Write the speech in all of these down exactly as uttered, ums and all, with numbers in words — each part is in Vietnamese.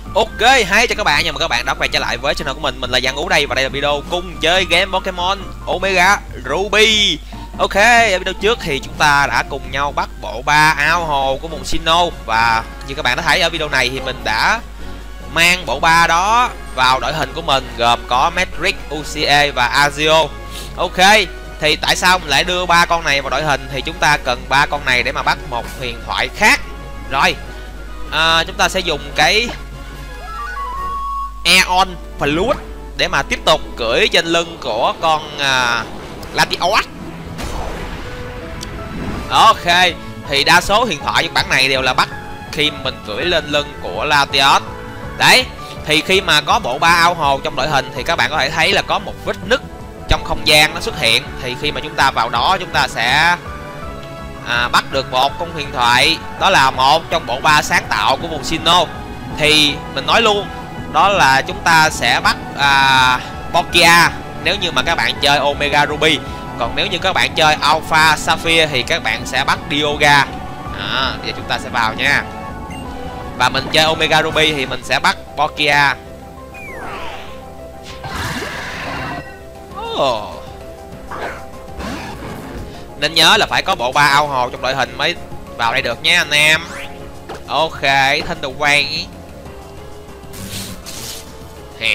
Ok, hay cho các bạn, nhưng mà các bạn đã quay trở lại với channel của mình. Mình là Giang Ú đây, và đây là video cùng chơi game Pokemon Omega Ruby. Ok, ở video trước thì chúng ta đã cùng nhau bắt bộ ba ao hồ của vùng Sinnoh. Và như các bạn đã thấy ở video này thì mình đã mang bộ ba đó vào đội hình của mình, gồm có Matrix, u xê a và Azio. Ok, thì tại sao mình lại đưa ba con này vào đội hình? Thì chúng ta cần ba con này để mà bắt một huyền thoại khác. Rồi, à, chúng ta sẽ dùng cái Aeon Flute để mà tiếp tục cưỡi trên lưng của con uh, Latios. Ok, thì đa số huyền thoại trong bản này đều là bắt khi mình cưỡi lên lưng của Latios. Đấy, thì khi mà có bộ ba ao hồ trong đội hình thì các bạn có thể thấy là có một vết nứt trong không gian nó xuất hiện. Thì khi mà chúng ta vào đó, chúng ta sẽ à, bắt được một con huyền thoại, đó là một trong bộ ba sáng tạo của vùng Sinnoh. Thì mình nói luôn, đó là chúng ta sẽ bắt à, Palkia nếu như mà các bạn chơi Omega Ruby. Còn nếu như các bạn chơi Alpha Sapphire thì các bạn sẽ bắt Dialga. À, giờ chúng ta sẽ vào nha. Và mình chơi Omega Ruby thì mình sẽ bắt Palkia. Oh. Nên nhớ là phải có bộ ba ao hồ trong đội hình mới vào đây được nha anh em. Ok, Thunder Wave. Hè.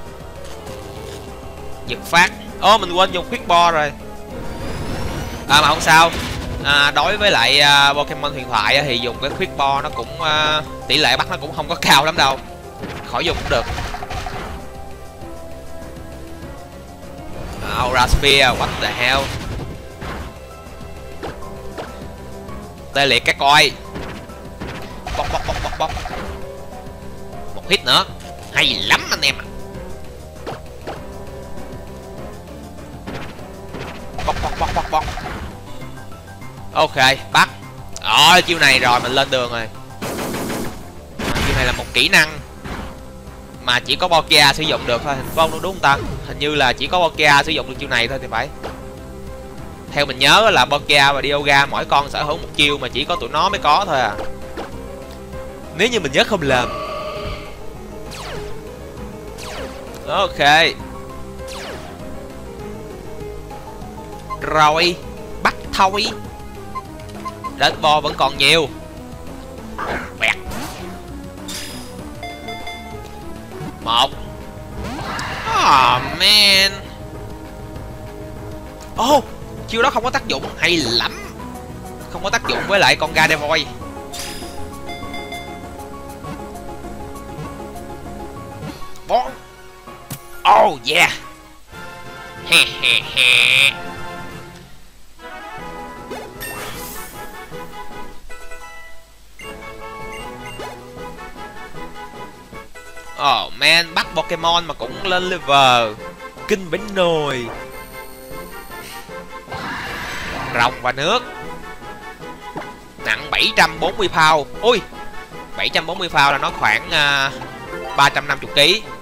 Giật phát. Ô, oh, mình quên dùng Quick Ball rồi. À mà không sao. À, đối với lại uh, Pokemon huyền thoại thì dùng cái Quick Ball nó cũng uh, tỷ lệ bắt nó cũng không có cao lắm đâu. Khỏi dùng cũng được. Aura Sphere, what the hell. Tê liệt cái coi. Bóc bóc bóc bóc bóc. Một hit nữa. Hay lắm anh em ạ. Bóc bóc bóc bóc bóc. Ok, bắt. Rồi, chiêu này rồi, mình lên đường rồi. À, chiêu này là một kỹ năng mà chỉ có Palkia sử dụng được thôi, không đúng không ta? Hình như là chỉ có Palkia sử dụng được chiêu này thôi thì phải. Theo mình nhớ là Palkia và Dialga mỗi con sở hữu một chiêu mà chỉ có tụi nó mới có thôi à. Nếu như mình nhớ không lầm. Ok. Rồi, bắt thôi. Đến bo vẫn còn nhiều. Bẹt. Một. Oh man. Oh, chiêu đó không có tác dụng, hay lắm. Không có tác dụng với lại con Gardevoir. Bó. Oh yeah. He he he. Oh man, bắt Pokemon mà cũng lên level. Kinh bánh nồi. Rồng và nước. Nặng bảy trăm bốn mươi pound. Ui, bảy trăm bốn mươi pound là nó khoảng uh, ba trăm năm mươi ki lô gam.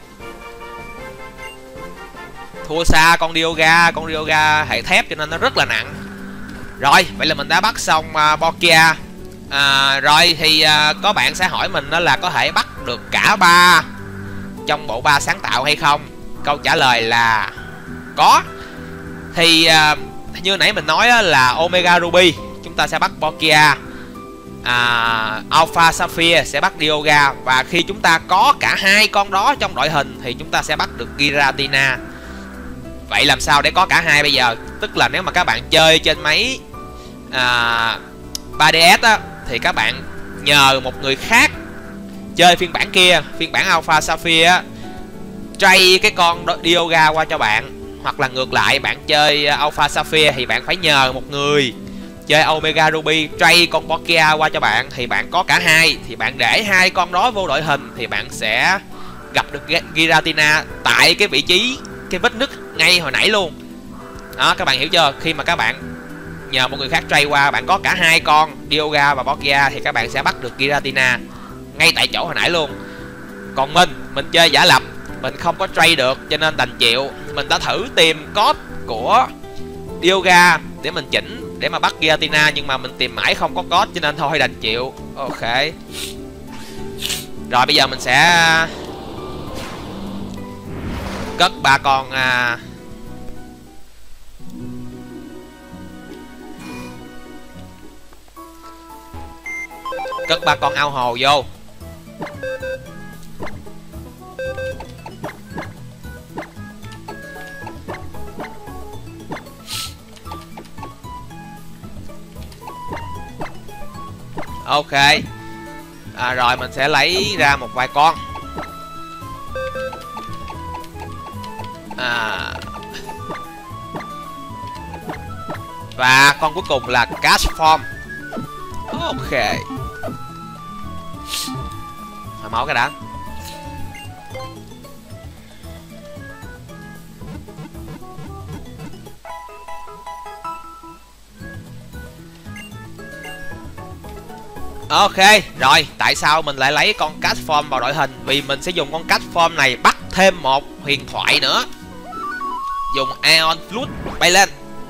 Thua xa con Dialga. Con Dialga hệ thép cho nên nó rất là nặng. Rồi, vậy là mình đã bắt xong uh, Palkia. à, Rồi thì uh, có bạn sẽ hỏi mình đó là có thể bắt được cả ba trong bộ ba sáng tạo hay không? Câu trả lời là có. Thì uh, như nãy mình nói là Omega Ruby chúng ta sẽ bắt Palkia, à, Alpha Sapphire sẽ bắt Dialga. Và khi chúng ta có cả hai con đó trong đội hình thì chúng ta sẽ bắt được Giratina. Vậy làm sao để có cả hai bây giờ? Tức là nếu mà các bạn chơi trên máy à, ba D S á, thì các bạn nhờ một người khác chơi phiên bản kia, phiên bản Alpha Sapphire á, trade cái con Dialga qua cho bạn. Hoặc là ngược lại, bạn chơi Alpha Sapphire thì bạn phải nhờ một người chơi Omega Ruby trade con Palkia qua cho bạn. Thì bạn có cả hai, thì bạn để hai con đó vô đội hình thì bạn sẽ gặp được Giratina tại cái vị trí, cái vết nứt ngay hồi nãy luôn. Đó, các bạn hiểu chưa? Khi mà các bạn nhờ một người khác trade qua, bạn có cả hai con Dialga và Palkia thì các bạn sẽ bắt được Giratina ngay tại chỗ hồi nãy luôn. Còn mình, mình chơi giả lập, mình không có trade được cho nên đành chịu. Mình đã thử tìm code của Dialga để mình chỉnh để mà bắt Giratina, nhưng mà mình tìm mãi không có code cho nên thôi đành chịu. Ok. Rồi bây giờ mình sẽ cất ba con à... cất ba con ao hồ vô. Ok. À, rồi mình sẽ lấy ra một vài con. À, và con cuối cùng là Cash Form. Ok. Hồi máu cái đã. Ok, rồi, tại sao mình lại lấy con Cash Form vào đội hình? Vì mình sẽ dùng con Cash Form này bắt thêm một huyền thoại nữa. Dùng Aeon Flute bay lên.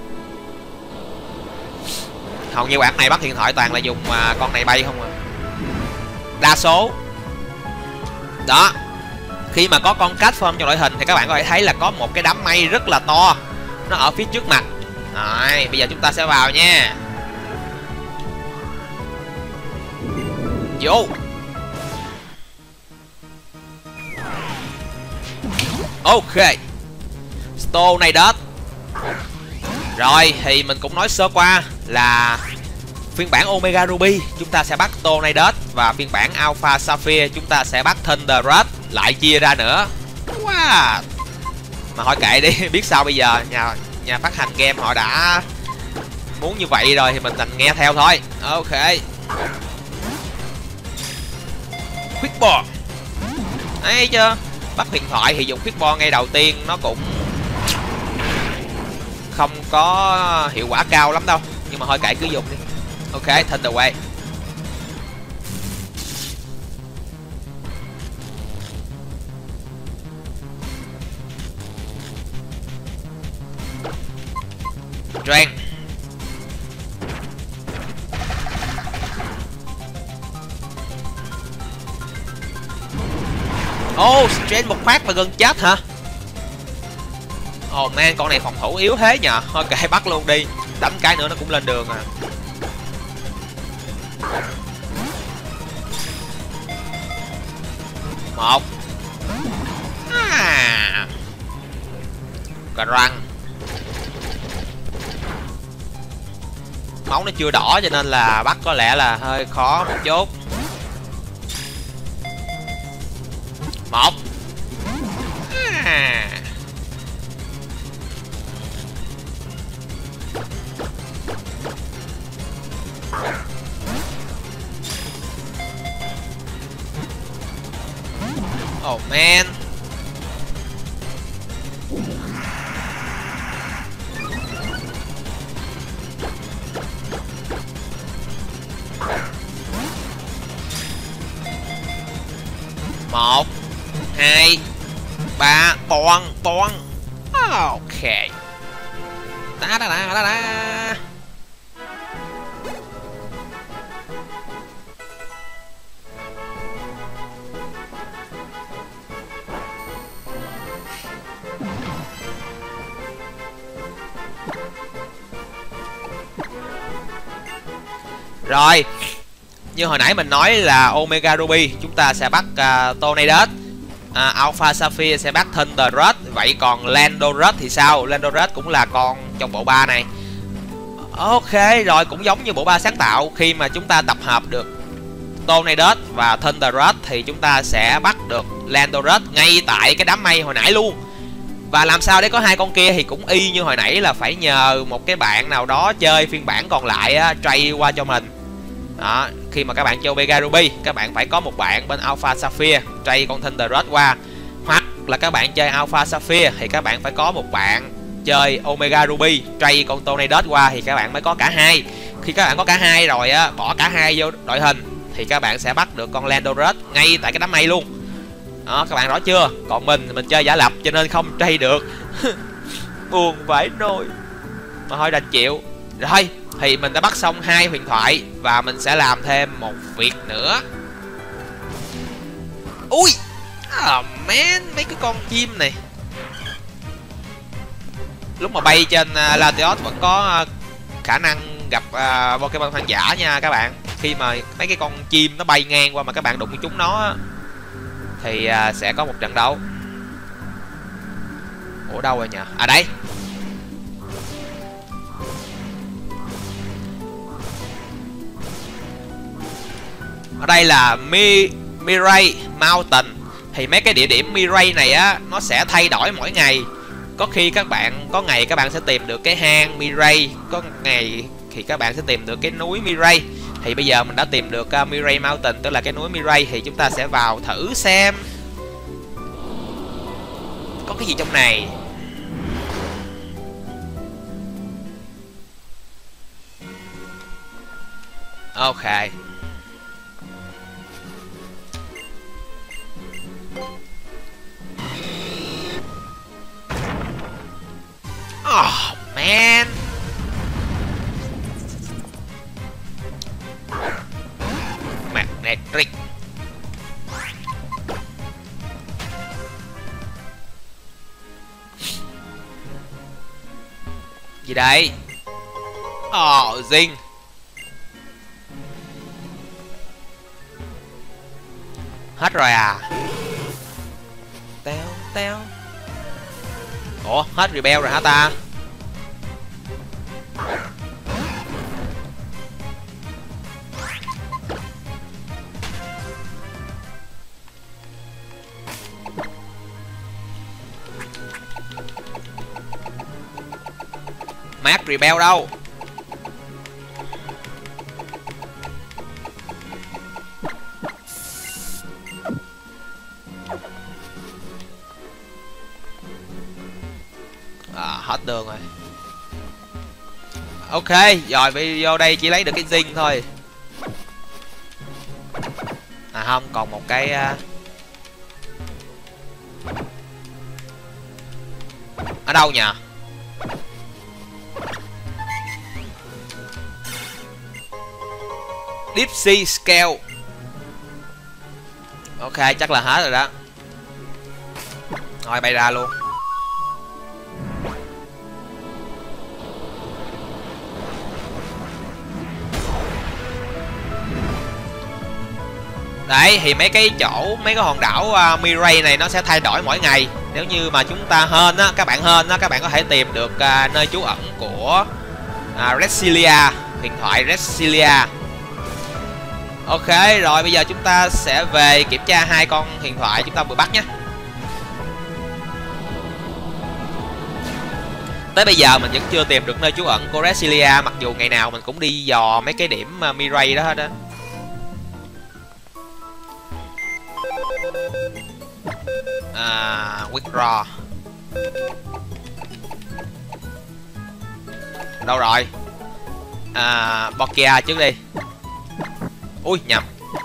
Hầu như bản này bắt huyền thoại toàn là dùng uh, con này bay không à. Đa số. Đó. Khi mà có con Cash Form trong đội hình thì các bạn có thể thấy là có một cái đám mây rất là to. Nó ở phía trước mặt. Rồi, bây giờ chúng ta sẽ vào nha. Vô. Ok. Stone này đất. Rồi thì mình cũng nói sơ qua là phiên bản Omega Ruby chúng ta sẽ bắt Tornadus, và phiên bản Alpha Sapphire chúng ta sẽ bắt Thunderous, lại chia ra nữa. Wow. Mà hỏi kệ đi, biết sao bây giờ, nhà nhà phát hành game họ đã muốn như vậy rồi thì mình đành nghe theo thôi. Ok. Quickball. Thấy chưa? Bắt huyền thoại thì dùng Quickball ngay đầu tiên nó cũng không có hiệu quả cao lắm đâu, nhưng mà thôi kệ cứ dùng đi. Ok, Thunder Wave. Drain. Oh, Drain một phát và gần chết hả? Ồ oh man, con này phòng thủ yếu thế nhờ. Thôi kệ bắt luôn đi. Đánh cái nữa nó cũng lên đường à. Một. À. Cà răng. Máu nó chưa đỏ cho nên là bắt có lẽ là hơi khó một chút. Một. À. Oh man. Một, hai, ba, bon, bon. Ok. Da da da da da. Rồi, như hồi nãy mình nói là Omega Ruby chúng ta sẽ bắt uh, Tornadus, uh, Alpha Sapphire sẽ bắt Thunderous. Vậy còn Landorus thì sao? Landorus cũng là con trong bộ ba này. Ok, rồi cũng giống như bộ ba sáng tạo, khi mà chúng ta tập hợp được Tornadus và Thunderous thì chúng ta sẽ bắt được Landorus ngay tại cái đám mây hồi nãy luôn. Và làm sao để có hai con kia thì cũng y như hồi nãy là phải nhờ một cái bạn nào đó chơi phiên bản còn lại á, trade qua cho mình. Đó, khi mà các bạn chơi Omega Ruby, các bạn phải có một bạn bên Alpha Sapphire trade con Thunderous qua. Hoặc là các bạn chơi Alpha Sapphire thì các bạn phải có một bạn chơi Omega Ruby trade con Tornadus qua thì các bạn mới có cả hai. Khi các bạn có cả hai rồi á, bỏ cả hai vô đội hình thì các bạn sẽ bắt được con Landorus ngay tại cái đám mây luôn. Đó, các bạn rõ chưa? Còn mình mình chơi giả lập cho nên không trade được. Buồn vãi nồi. Mà thôi đành chịu. Rồi, thì mình đã bắt xong hai huyền thoại và mình sẽ làm thêm một việc nữa. Ui, oh man, mấy cái con chim này lúc mà bay trên uh, Latios vẫn có uh, khả năng gặp uh, Pokemon hoang dã nha các bạn. Khi mà mấy cái con chim nó bay ngang qua mà các bạn đụng chúng nó thì uh, sẽ có một trận đấu. Ủa đâu rồi nhỉ? À đây. Ở đây là Mi Mirai Mountain. Thì mấy cái địa điểm Mirai này á nó sẽ thay đổi mỗi ngày. Có khi các bạn có ngày các bạn sẽ tìm được cái hang Mirai, có ngày thì các bạn sẽ tìm được cái núi Mirai. Thì bây giờ mình đã tìm được uh, Mirai Mountain, tức là cái núi Mirai, thì chúng ta sẽ vào thử xem có cái gì trong này. Ok. Oh man. Magnetic. Gì đây? Oh, Zing. Hết rồi à? Teo teo. Ủa, hết rebel rồi hả ta? Mát rebel đâu? À, hết đường rồi. Ok, rồi video đây chỉ lấy được cái zing thôi. À không, còn một cái uh... ở đâu nhỉ? Deep Sea Scale. Ok, chắc là hết rồi đó. Rồi bay ra luôn. Đấy, thì mấy cái chỗ, mấy cái hòn đảo uh, Mirai này nó sẽ thay đổi mỗi ngày. Nếu như mà chúng ta hên á, các bạn hên á, các bạn có thể tìm được uh, nơi trú ẩn của uh, Rexilia, huyền thoại Rexilia. Ok, rồi bây giờ chúng ta sẽ về kiểm tra hai con huyền thoại chúng ta vừa bắt nhé. Tới bây giờ mình vẫn chưa tìm được nơi trú ẩn của Rexilia, mặc dù ngày nào mình cũng đi dò mấy cái điểm uh, Mirai đó hết á. À, withdraw. Đâu rồi? À, Palkia trước đi. Ui, nhầm.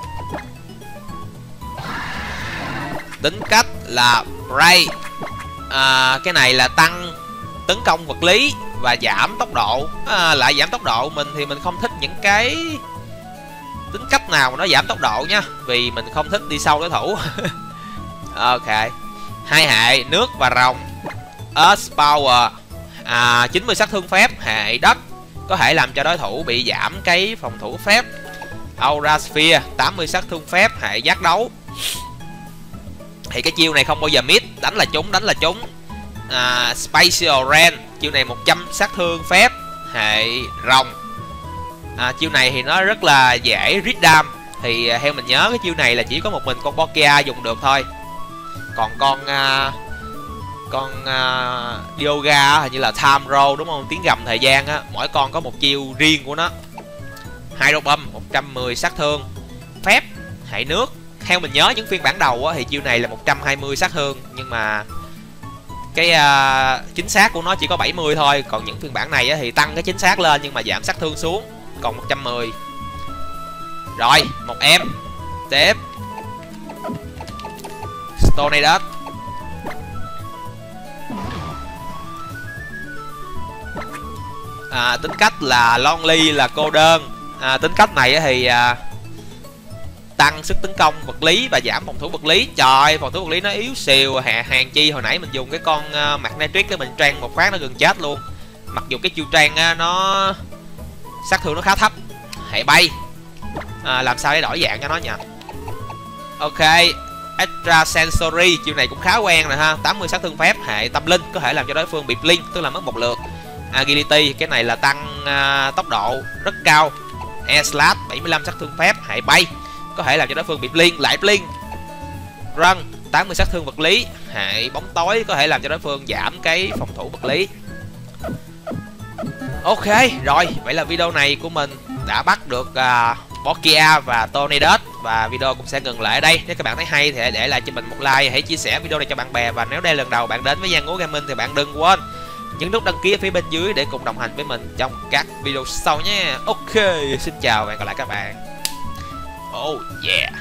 Tính cách là Ray. À, cái này là tăng tấn công vật lý và giảm tốc độ. À, lại giảm tốc độ. Mình thì mình không thích những cái tính cách nào mà nó giảm tốc độ nha, vì mình không thích đi sâu đối thủ. Ok. Hai hệ nước và rồng. Earth Power. À, chín mươi sát thương phép. Hệ đất có thể làm cho đối thủ bị giảm cái phòng thủ phép. Aura Sphere, tám mươi sát thương phép. Hệ giác đấu. Thì cái chiêu này không bao giờ miss, đánh là trúng, đánh là trúng. À, Spatial Ren, chiêu này một trăm sát thương phép. Hệ rồng. À, chiêu này thì nó rất là dễ rít đam. Thì theo mình nhớ cái chiêu này là chỉ có một mình con Palkia dùng được thôi. Còn con uh, con uh, Dioga hình như là Time Roll đúng không? Tiếng gầm thời gian á, mỗi con có một chiêu riêng của nó. Hydro Bump một trăm mười sát thương phép. Hệ nước. Theo mình nhớ những phiên bản đầu á, thì chiêu này là một trăm hai mươi sát thương, nhưng mà cái uh, chính xác của nó chỉ có bảy mươi thôi. Còn những phiên bản này á, thì tăng cái chính xác lên nhưng mà giảm sát thương xuống còn một trăm mười. Rồi, một em. Tiếp. Tornadus. À, tính cách là Lonely, là cô đơn. À, tính cách này thì à, tăng sức tấn công vật lý và giảm phòng thủ vật lý. Trời, phòng thủ vật lý nó yếu xìu. Hàng chi hồi nãy mình dùng cái con uh, mặt Nitrix cái mình trang một phát nó gần chết luôn. Mặc dù cái chiêu trang uh, nó sát thương nó khá thấp. Hệ bay, à, làm sao để đổi dạng cho nó nhỉ? Ok, Extra Sensory, chiêu này cũng khá quen rồi ha. Tám mươi sát thương phép, hệ tâm linh, có thể làm cho đối phương bị blink, tức là mất một lượt. Agility, cái này là tăng uh, tốc độ rất cao. Air Slash, bảy mươi lăm sát thương phép, hệ bay, có thể làm cho đối phương bị blink, lại blink. Run, tám mươi sát thương vật lý, hệ bóng tối, có thể làm cho đối phương giảm cái phòng thủ vật lý. Ok, rồi, vậy là video này của mình đã bắt được uh, Palkia và Tornadus, và video cũng sẽ ngừng lại ở đây. Nếu các bạn thấy hay thì hãy để lại cho mình một like, hãy chia sẻ video này cho bạn bè, và nếu đây là lần đầu bạn đến với Giang Ngố Gaming thì bạn đừng quên nhấn nút đăng ký ở phía bên dưới để cùng đồng hành với mình trong các video sau nhé. Ok, xin chào và hẹn gặp lại các bạn. Oh yeah.